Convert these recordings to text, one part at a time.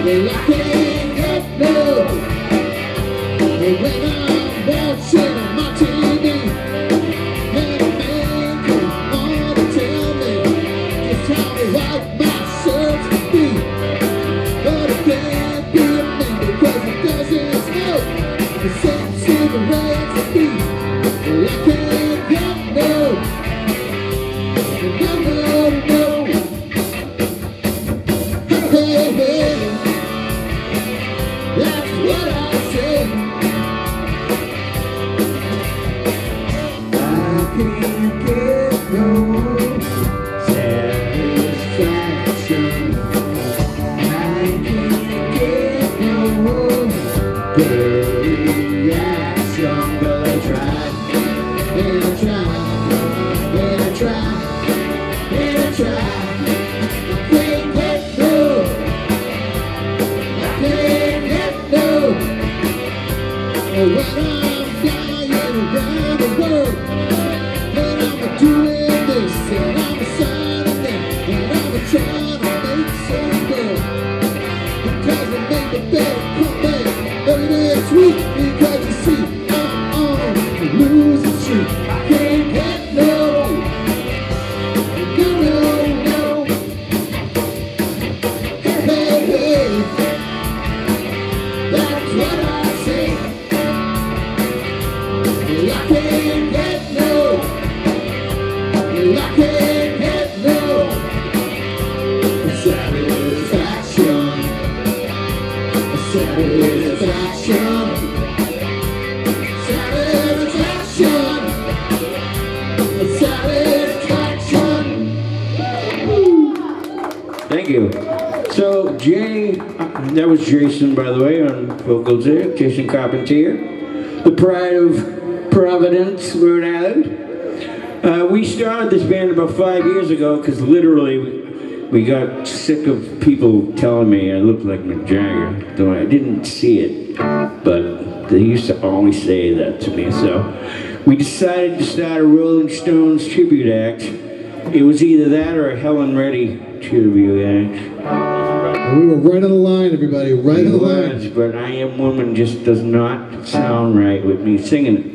Well, I can't get no. When I'm watching my TV, and a man comes on to tell me just how to wipe my shirts to be. But it can't be a thing because it doesn't smoke the same cigarettes as me. Well, I can't get no. No, no, no. Hey, hey, that's what I say. I can't get no satisfaction. I can't get no good reaction. But I try, and I try, and I try, and I try. I can't get no. I can't get no. When I'm flying around the world, and I'm doing this, and I'm signing that, and I'm trying to make some good. Because it made the better come back early this week. Because you see, I'm on the losing streak. I can't get no. No, no, no. Hey, hey, hey. That's what I say. Well, I can't get no. Well, I can't get no satisfaction. Satisfaction. Satisfaction. Satisfaction. Thank you. So Jay, that was Jason, by the way, on vocals there. Jason Carpentier, the pride of Providence, Rhode Island. We started this band about 5 years ago because literally we got sick of people telling me I looked like Mick Jagger, though I didn't see it, but they used to always say that to me. So we decided to start a Rolling Stones tribute act. It was either that or a Helen Reddy tribute act. We were right on the line, everybody, right on the line. But I Am Woman just does not sound right with me singing it.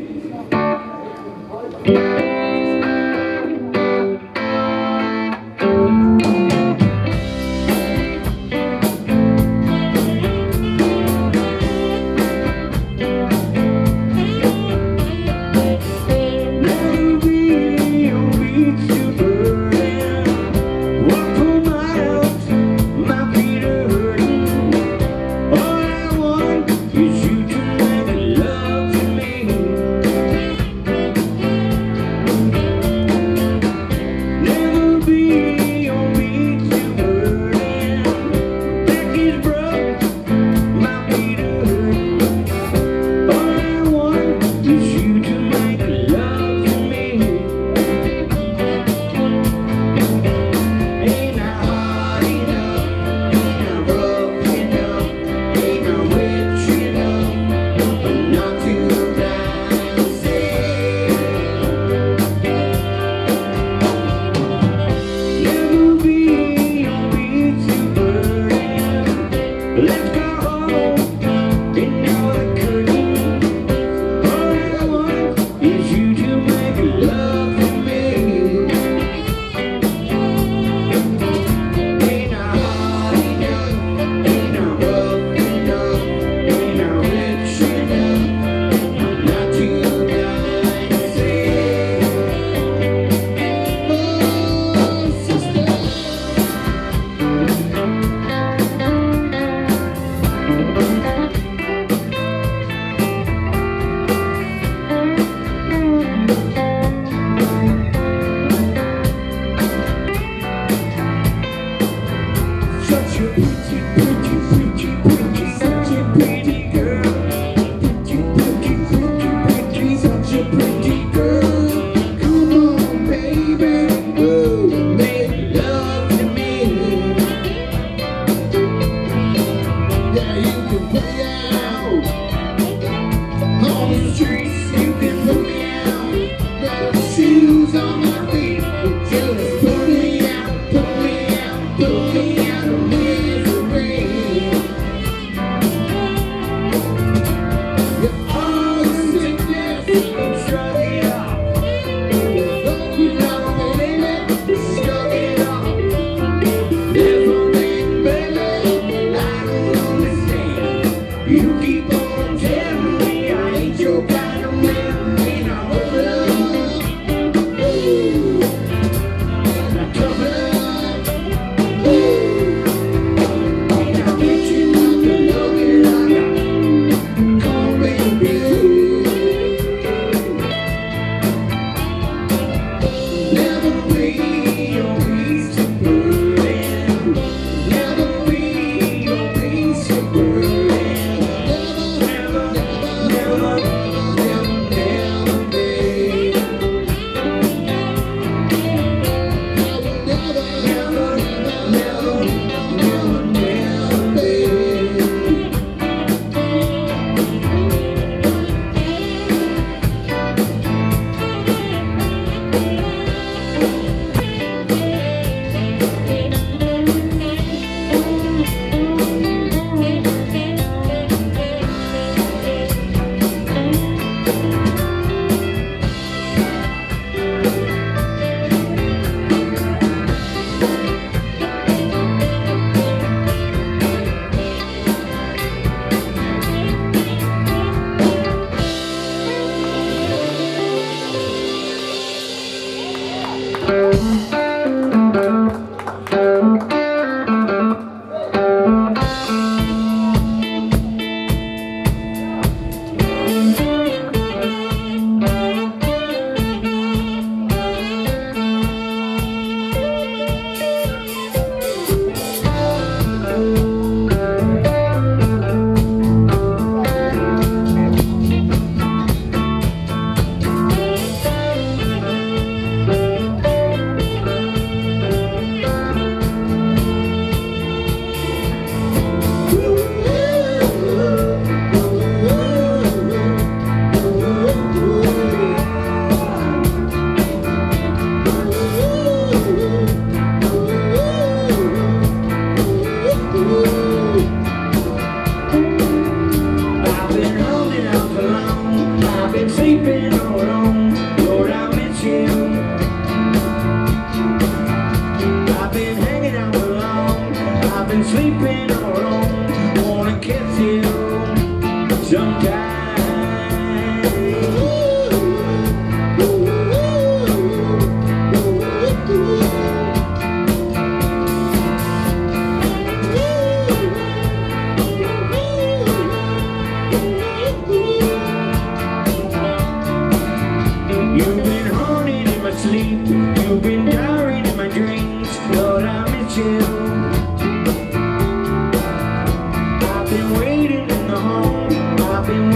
alone. Wanna kiss you sometime. You've been haunting in my sleep, you've been dying in my dreams, Lord, I miss you. I've been waiting in the home, I've been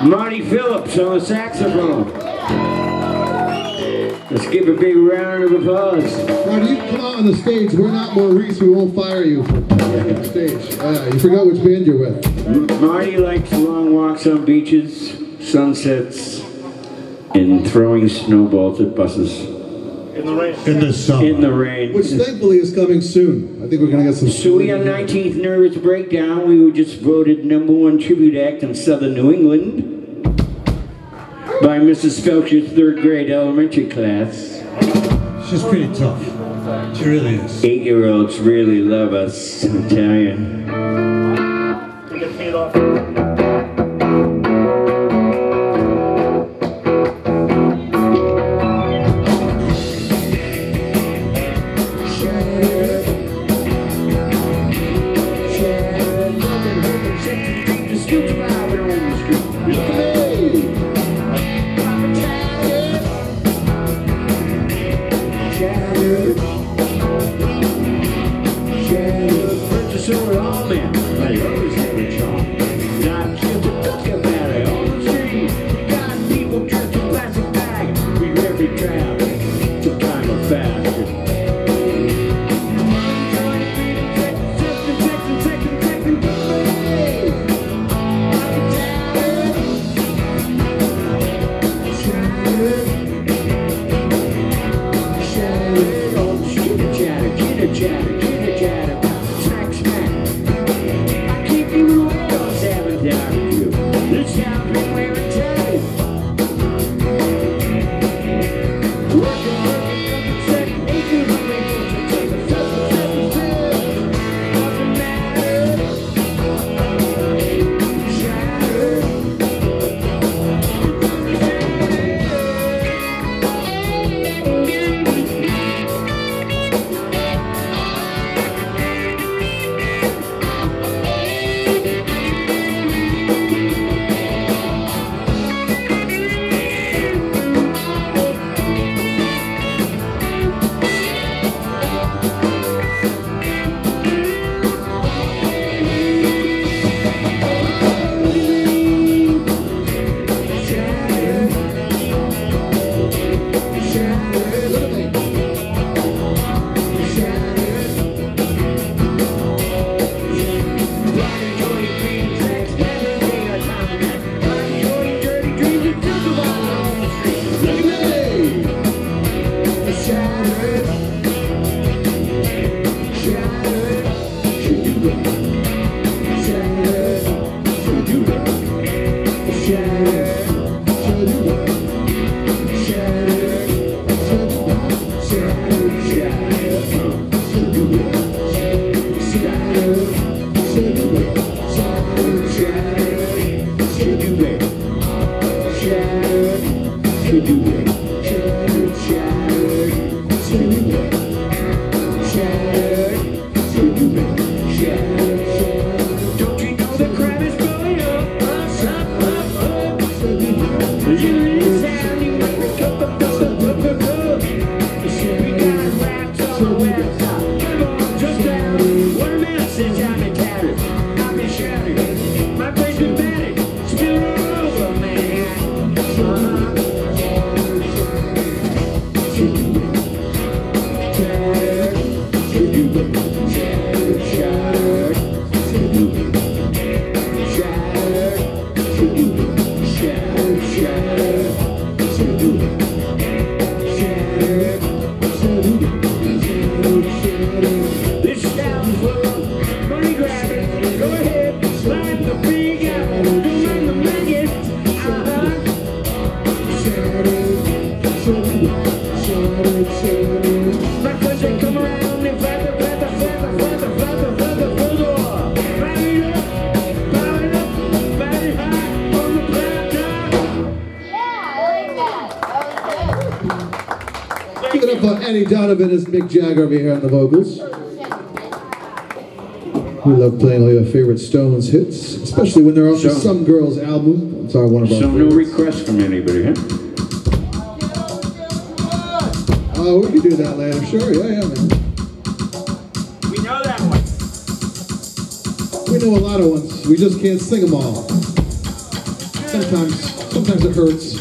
Marty Phillips on the saxophone. Let's give a big round of applause. Marty, you come out on the stage. We're not Maurice. We won't fire you from the stage. You forgot which band you're with. Marty likes long walks on beaches, sunsets, and throwing snowballs at buses. In the rain. In the summer. In the rain. Which thankfully is coming soon. I think we're going to get some... So we on 19th Nervous Breakdown, we were just voted #1 tribute act in Southern New England by Mrs. Felcher's 3rd grade elementary class. She's pretty tough. She really is. 8-year-olds really love us, I'm telling you. To get paid off. Donovan is Mick Jagger over here on the vocals. We love playing all your favorite Stones hits, especially when they're off the Some Girls album. It's one of our favorites. No requests from anybody, huh? Oh, we can do that later. Sure, yeah, man. We know that one. We know a lot of ones. We just can't sing them all. Sometimes it hurts.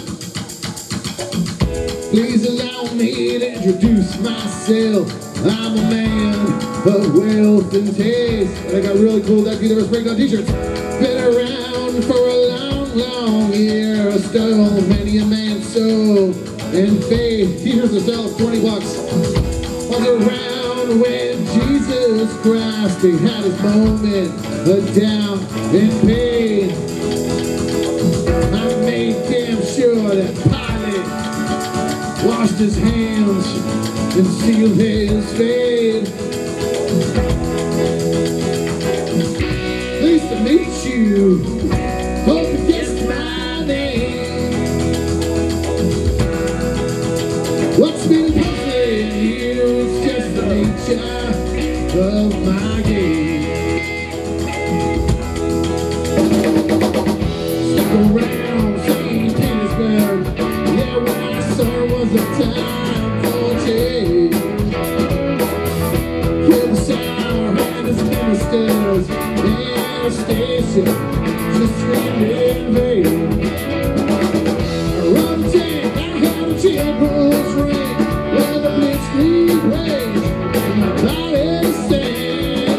Please allow me to introduce myself. I'm a man of wealth and taste. And I got really cool Duck Universe Breakdown t-shirts. Been around for a long, long year. I stole many a man's soul and faith. T-shirts are sell $20. Was around when Jesus Christ, he had his moment of doubt and pain. I made damn sure that Pilate washed his hands and sealed his fate. Pleased to meet you. Hope you guessed my name. What's been puzzling you is just the nature of my game. Stuck around St. Petersburg. Yeah, when I saw it was a time for change. Hear the sound and his ministers in a station just screamed in vain. Around the tank, I had a chimbal's ring where the blitzkrieg raged and my body sang.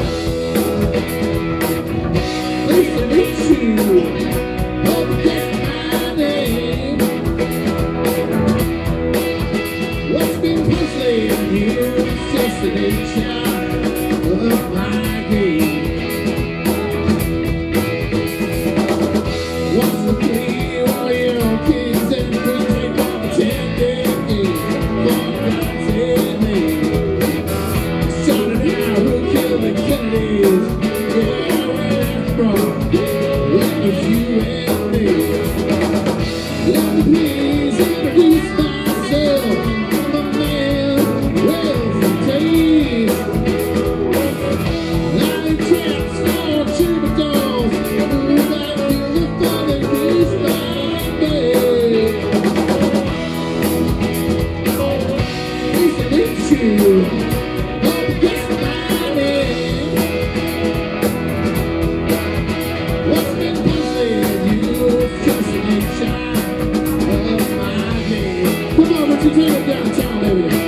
Pleased to meet you. Hope you guessed my name. What's been puzzling you is just the nature of my game. What's the plea? All your kings and queens ain't gonna pretend they're gay. For God's sake, shouting out who killed the Kennedys. Yeah, where that's from. It was you and me. Let me please introduce myself. I'm a man with a taste. Lion traps for troubadours who got killed for the grease by day. Pleased to meet you. Hope you guessed my name. What's been puzzling you is just the nature of my game. Come on, Richard, take it downtown, baby.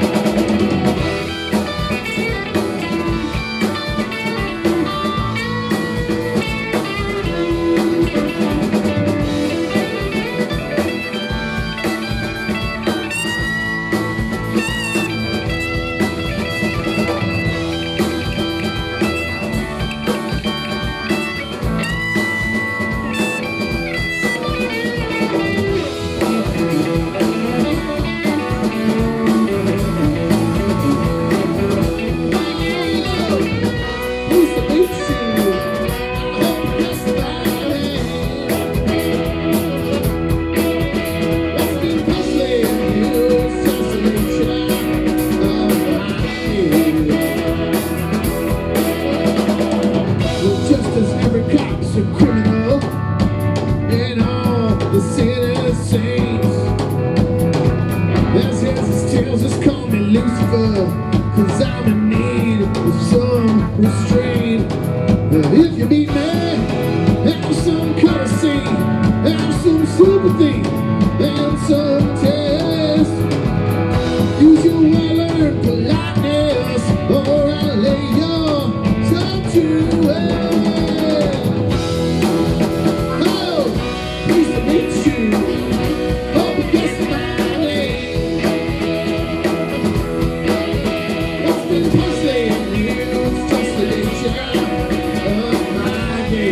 Pleased to meet you. I hope you guessed my name. What's been puzzling you is just the nature of my game. Well, just as every cop's a criminal and all the sinners saints, there's heads and tails, just call me Lucifer, 'cause I'm in need of some restraint. If you meet me, have some courtesy, have some sympathy, and some taste. Use your well-earned politeness, or I'll lay your tongue to waste. Oh, pleased to meet you. Hope you guessed my name. What's been puzzling you is just the nature of my game.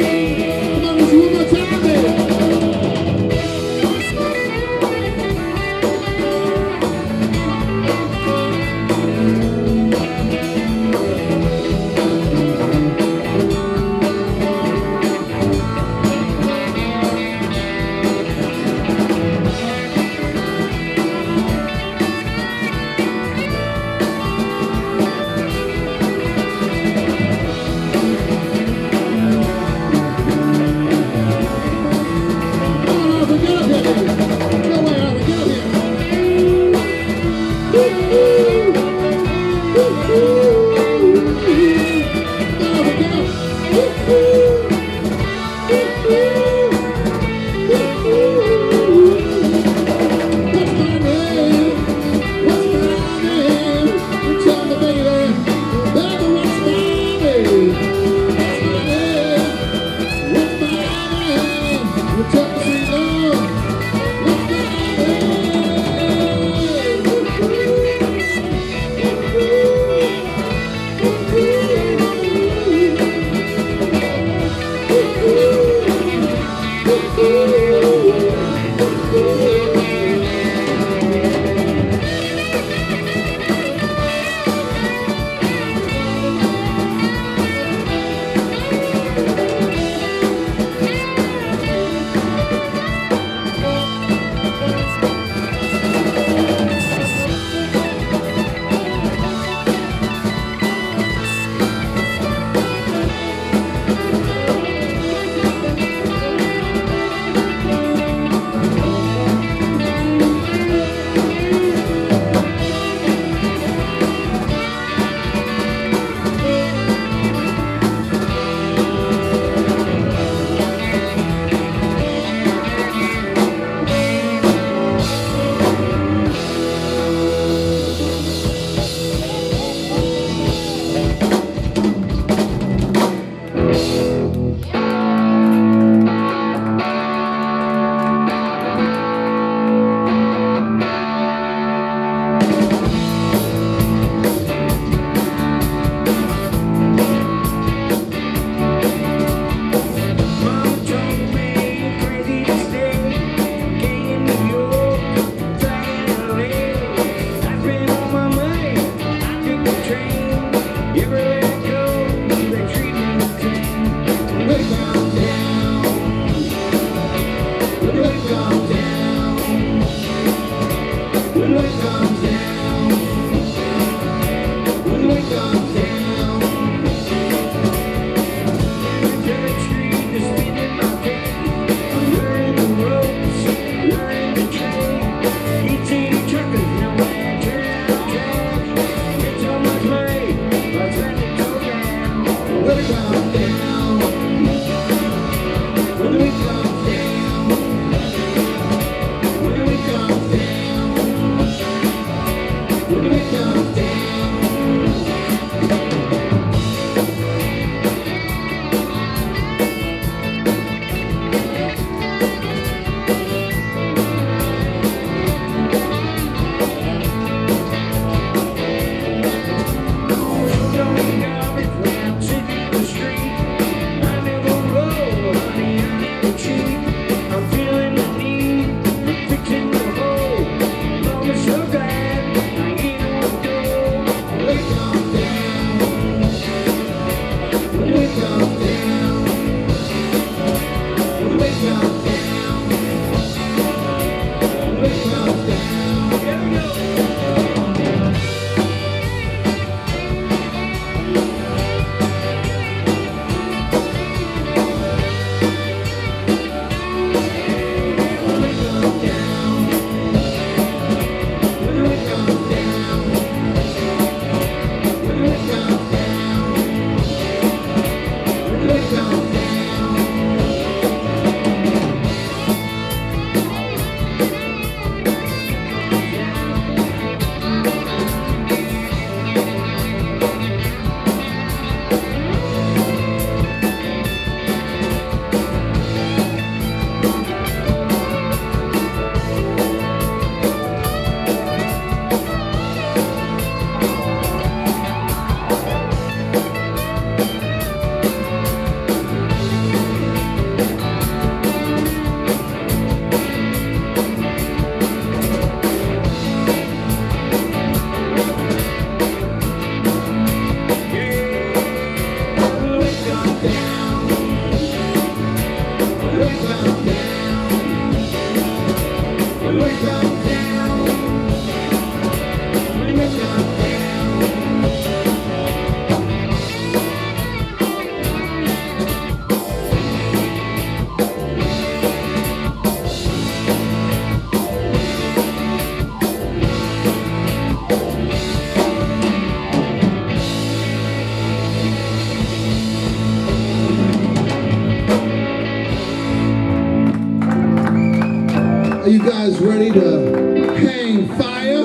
Are you guys ready to hang fire?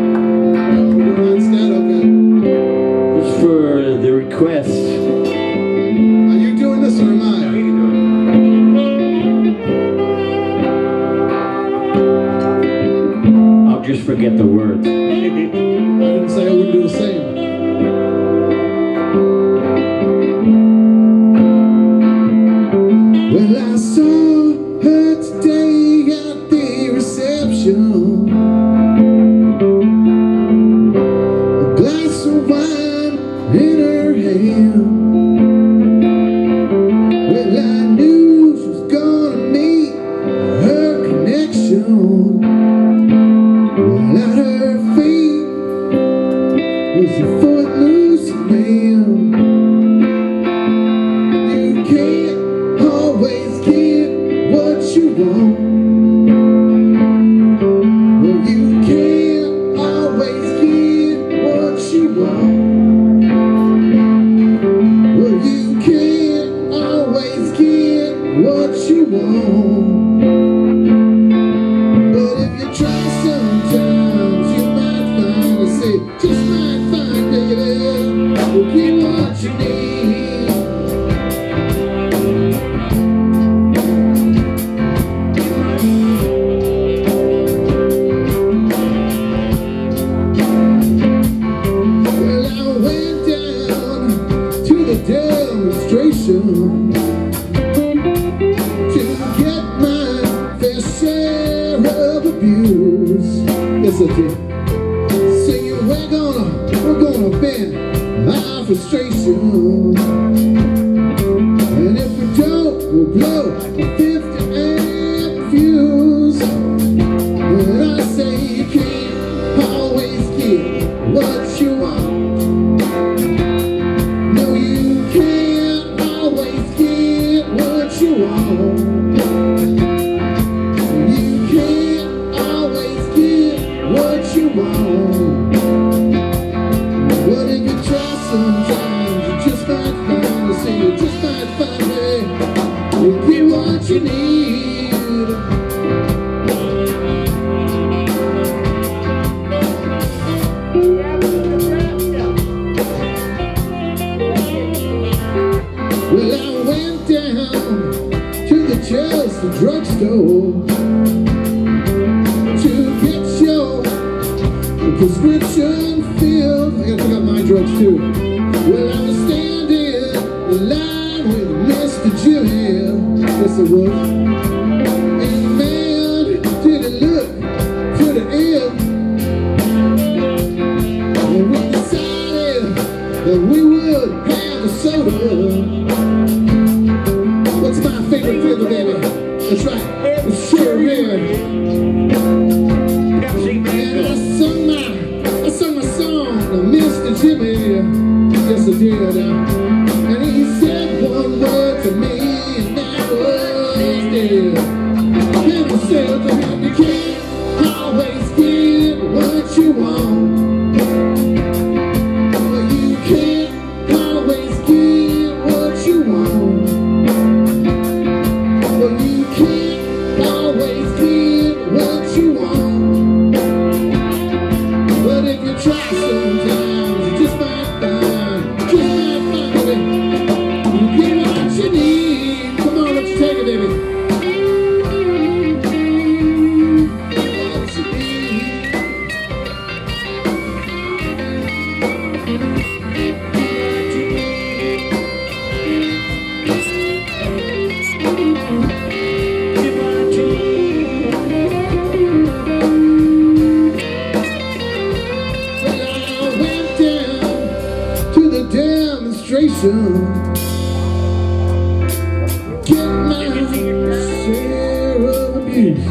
Okay. It's for the request. Are you doing this or am I? I'll just forget the words. I didn't say I wouldn't do the same. Well, I saw her today at the reception. A glass of wine in her hand. Well, I knew she was gonna meet her connection. Well, at her feet was a footloose man. You can't always get what you want. Well, you can't always get what you want. Well, you can't always get what you want. But if you try sometimes, you might find, I say, just might find, baby, you'll get what you need. Well, I went down to the demonstration to get my fair share of abuse. Yes, I did. Singing, we're gonna vent our frustration, and if we don't, we'll blow a 50 amp fuse. And I say you can't always get what you want. No, you can't always get what you want. You can't always get what you want. But if you try sometimes, you just might find, I say you just might find it. You'll get what you need. Well, I went down to the Chelsea drugstore to get your prescription filled. I gotta pick up my drugs too. Well, I was standing in line with Mr. Jimmy. Yes, I was. And man, did it look pretty ill. And we decided that we would have a soda. What's my favorite flavor, baby? That's right, it's cherry red. And I sung my song to Mr. Jimmy. Yes, I did. And he said one word to me, and that was dead. And he said to him, you can't always get what you want. Well, you can't always get what you want. Well, you can't always get what you want. But if you try sometimes, you just might find it. You get what you need. Come on, let's take it, baby. Get what you need. Well, I went down to the demonstration, get my please.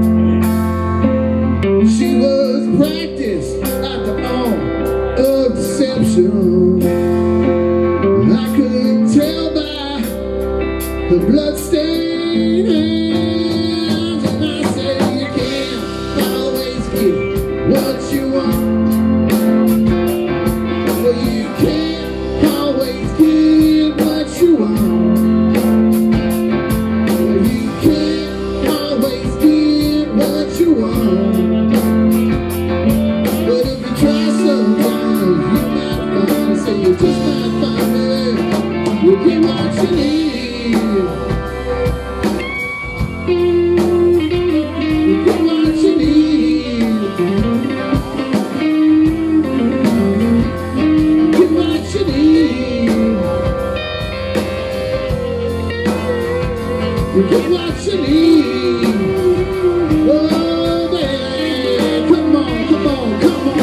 She was practiced at the art of deception. I could tell by her bloodstained hands. And I said, you can't always get what you want. Well, you can't always get what you want. Well, you can't always get what you want. But if you try sometimes, you might find, say you just might find it. You get what you need. You get what you need. Get what you need. You get what you need. Oh, baby, come on, come on, come on.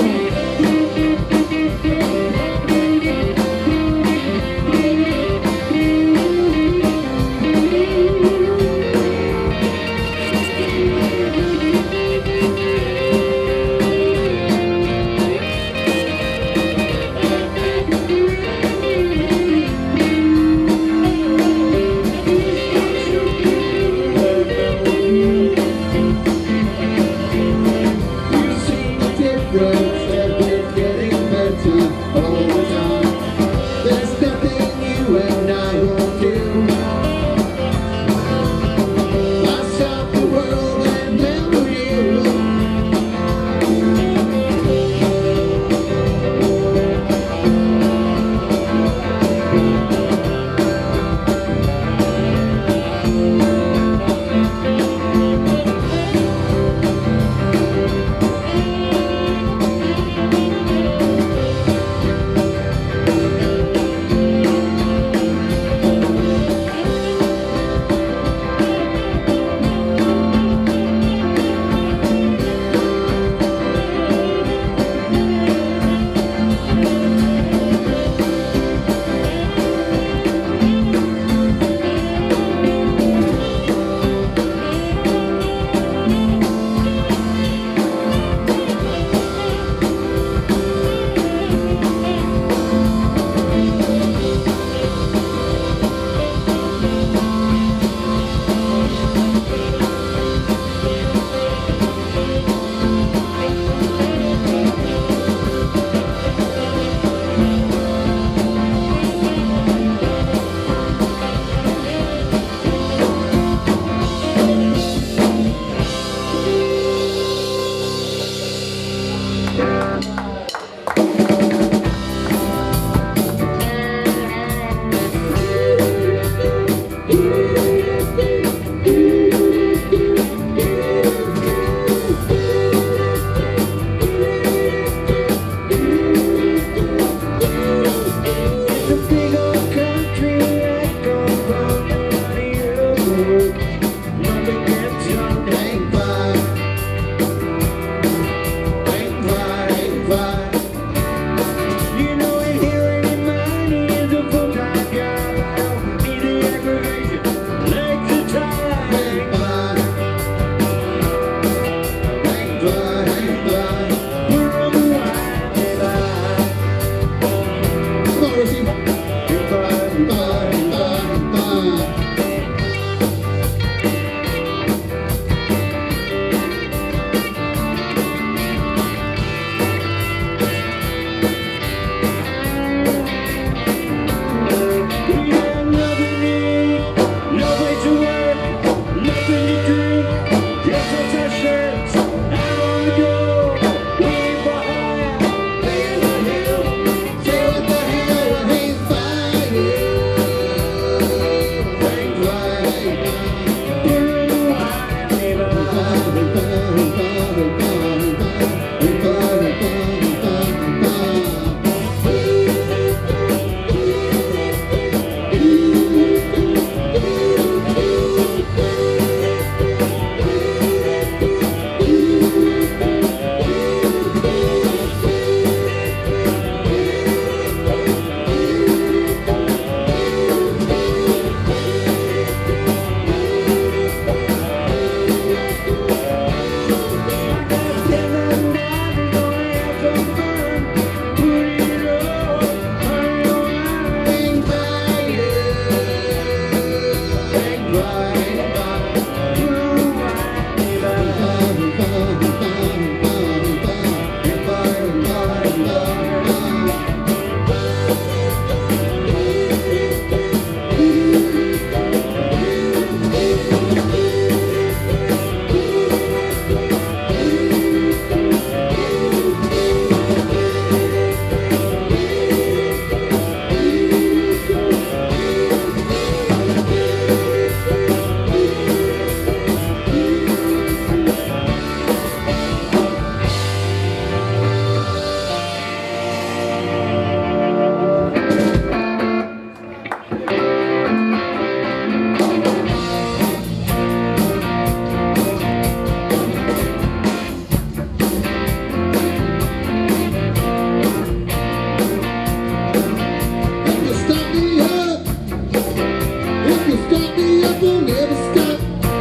up, I'll never stop.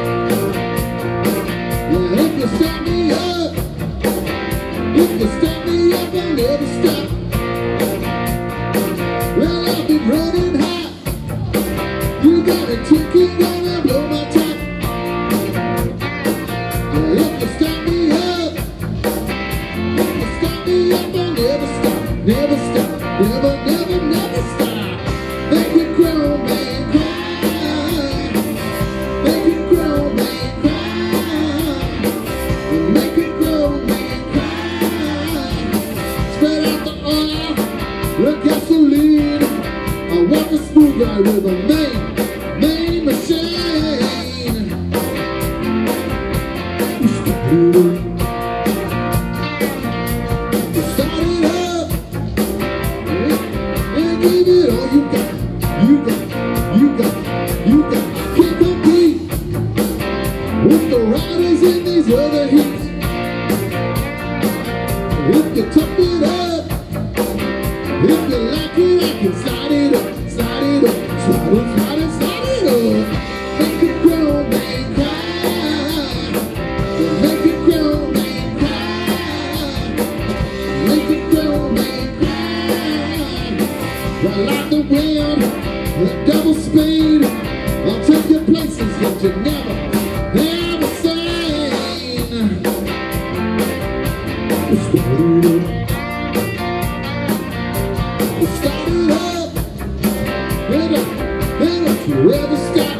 Yeah, if you start me up, if you start me up, I'll never stop. Well, I've been running hot. You got a ticket, gonna blow my top. Yeah, if you start me up, if you start me up, I'll never stop. Never stop, never, never, never stop. Make it grow, man, cry. Make it grow, man, cry. Make it grow, man, cry. Spread out the oil, the gasoline. I walk a smooth ride with a main machine. Start it up and give it all you got. You got, you got, you got. Can't compete with the riders in these other heats. If you top it up, if you like it, I can slide it up, slide it up, slide it, slide it, slide it up. Make it grow, man, cry. Make it grow, man, cry. Make it grow, man, cry. Like the wind, the double speed, I'll take you places that you never seen. Start it up, and don't you ever stop.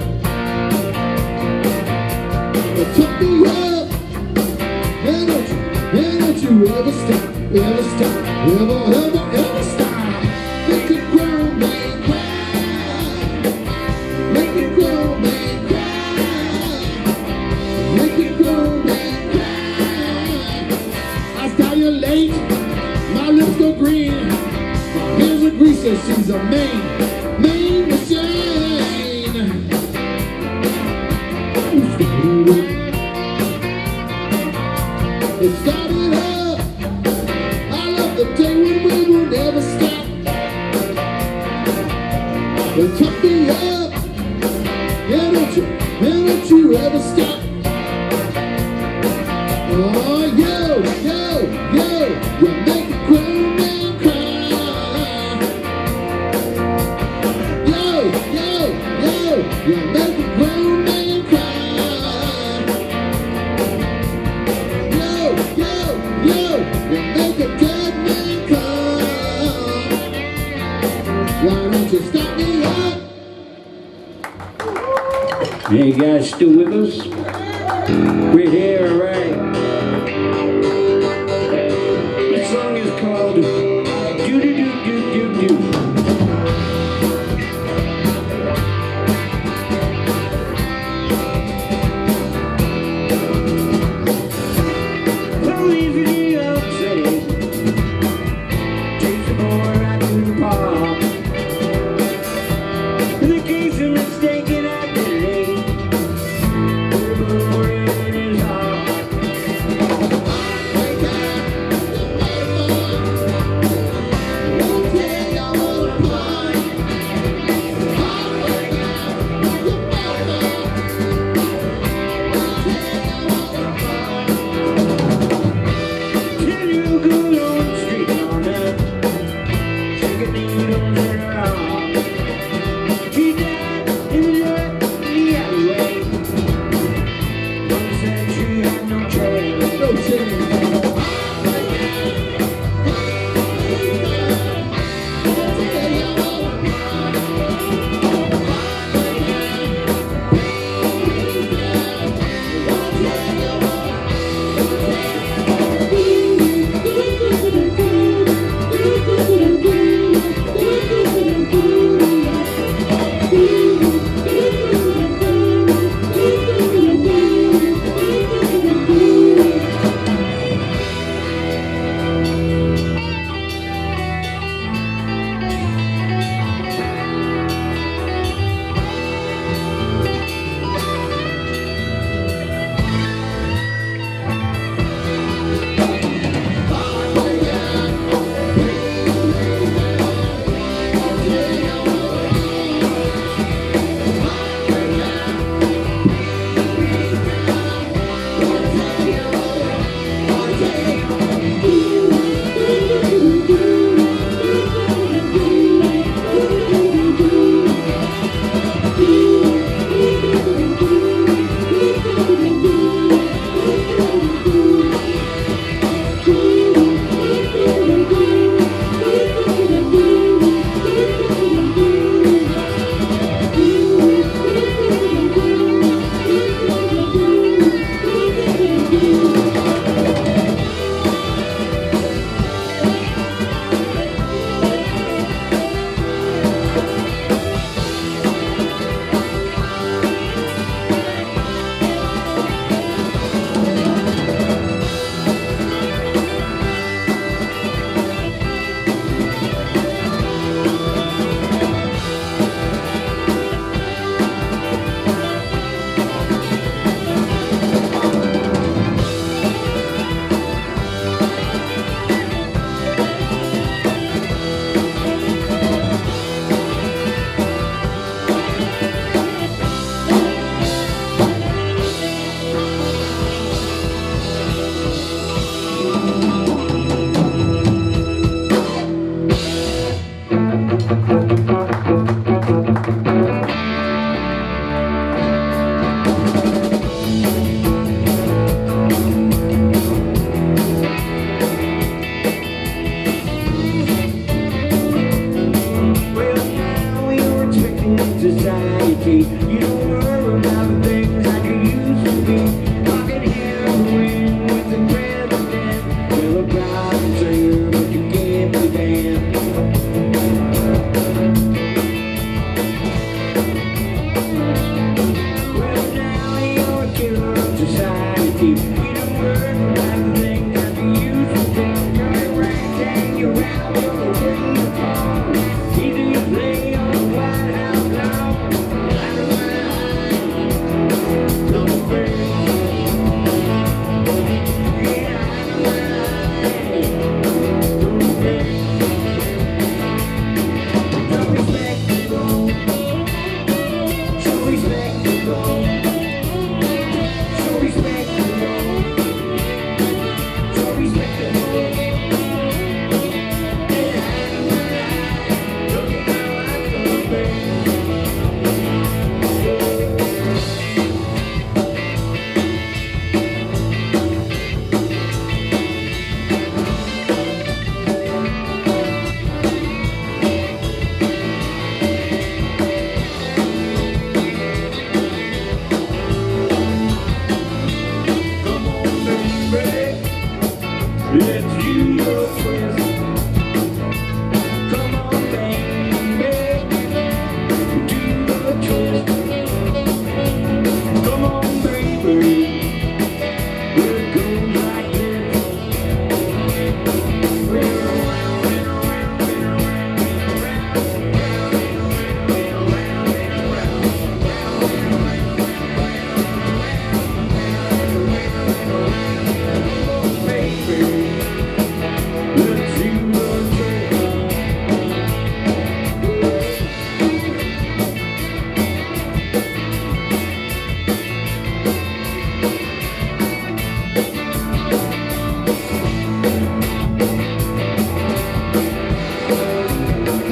Top me up, and don't you ever stop, ever stop, ever, ever, ever stop. Make it grow, man, cry. Make it grow, man, cry. Make it grow, man, cry. I style you late, my lips go green. Here's a greaser, she's a main machine. It started up. I love the day when we will never stop. It took me up. Yeah, don't you ever stop. Oh, yo, you make a grown man cry. Yo, you make a grown man cry. Yo, you make a dead man come. Why don't you stop me up? Hey, you guys still with us? We're here, all right. This song is called Do-Do-Do-Do-Do-Do. Police in New York City takes a boy right to the park. In the case of mistaken identity, put a bullet in his heart.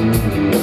Thank